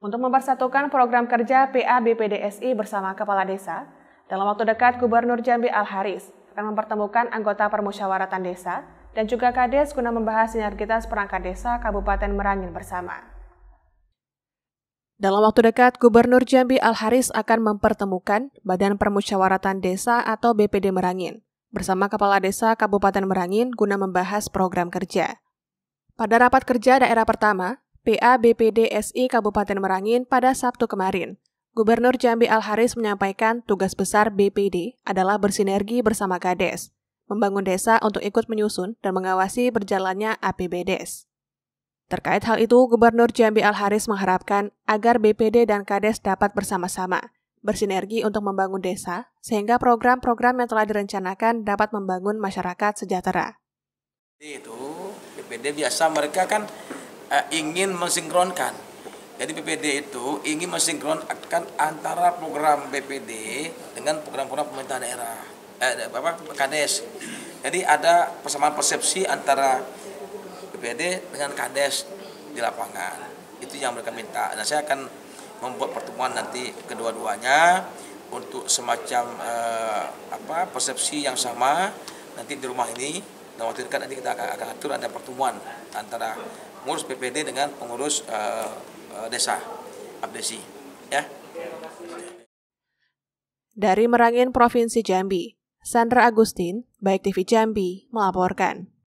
Untuk mempersatukan program kerja PA BPDSI bersama Kepala Desa, dalam waktu dekat Gubernur Jambi Al-Haris akan mempertemukan anggota permusyawaratan desa dan juga Kades guna membahas sinergitas perangkat desa Kabupaten Merangin bersama. Dalam waktu dekat, Gubernur Jambi Al-Haris akan mempertemukan Badan Permusyawaratan Desa atau BPD Merangin bersama Kepala Desa Kabupaten Merangin guna membahas program kerja. Pada rapat kerja daerah pertama, PA BPDSI Kabupaten Merangin pada Sabtu kemarin, Gubernur Jambi Al-Haris menyampaikan tugas besar BPD adalah bersinergi bersama Kades, membangun desa untuk ikut menyusun dan mengawasi berjalannya APBDes. Terkait hal itu, Gubernur Jambi Al-Haris mengharapkan agar BPD dan Kades dapat bersama-sama bersinergi untuk membangun desa, sehingga program-program yang telah direncanakan dapat membangun masyarakat sejahtera. Itu BPD biasa mereka kan ingin mensinkronkan. Jadi BPD itu ingin mensinkronkan antara program BPD dengan program-program pemerintah daerah, Kades. Jadi ada persamaan persepsi antara BPD dengan Kades di lapangan. Itu yang mereka minta. Dan saya akan membuat pertemuan nanti kedua-duanya untuk semacam persepsi yang sama nanti di rumah ini. Dan waktu dekat nanti kita akan atur ada pertemuan antara pengurus BPD dengan pengurus desa Abdesi. Ya. Dari Merangin, Provinsi Jambi, Sandra Agustin, Baik TV Jambi melaporkan.